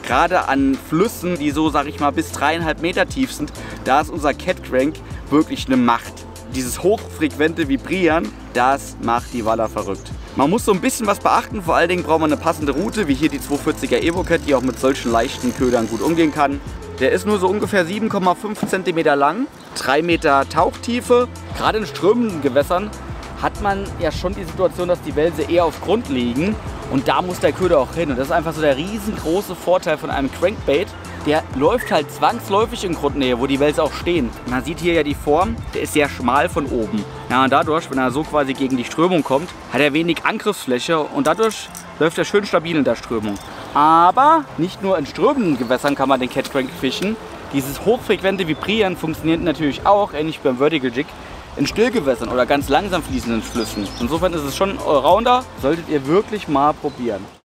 Gerade an Flüssen, die so, sag ich mal, bis 3,5 Meter tief sind, da ist unser Cat Crank wirklich eine Macht. Dieses hochfrequente Vibrieren, das macht die Waller verrückt. Man muss so ein bisschen was beachten, vor allen Dingen braucht man eine passende Route, wie hier die 240er Evo-Cat, die auch mit solchen leichten Ködern gut umgehen kann. Der ist nur so ungefähr 7,5 cm lang, 3 Meter Tauchtiefe. Gerade in strömenden Gewässern hat man ja schon die Situation, dass die Welse eher auf Grund liegen und da muss der Köder auch hin. Und das ist einfach so der riesengroße Vorteil von einem Crankbait. Der läuft halt zwangsläufig in Grundnähe, wo die Welse auch stehen. Man sieht hier ja die Form, der ist sehr schmal von oben. Ja, und dadurch, wenn er so quasi gegen die Strömung kommt, hat er wenig Angriffsfläche und dadurch läuft er schön stabil in der Strömung. Aber nicht nur in strömenden Gewässern kann man den Cat Crank fischen. Dieses hochfrequente Vibrieren funktioniert natürlich auch, ähnlich beim Vertical Jig, in Stillgewässern oder ganz langsam fließenden Flüssen. Insofern ist es schon ein Allrounder, solltet ihr wirklich mal probieren.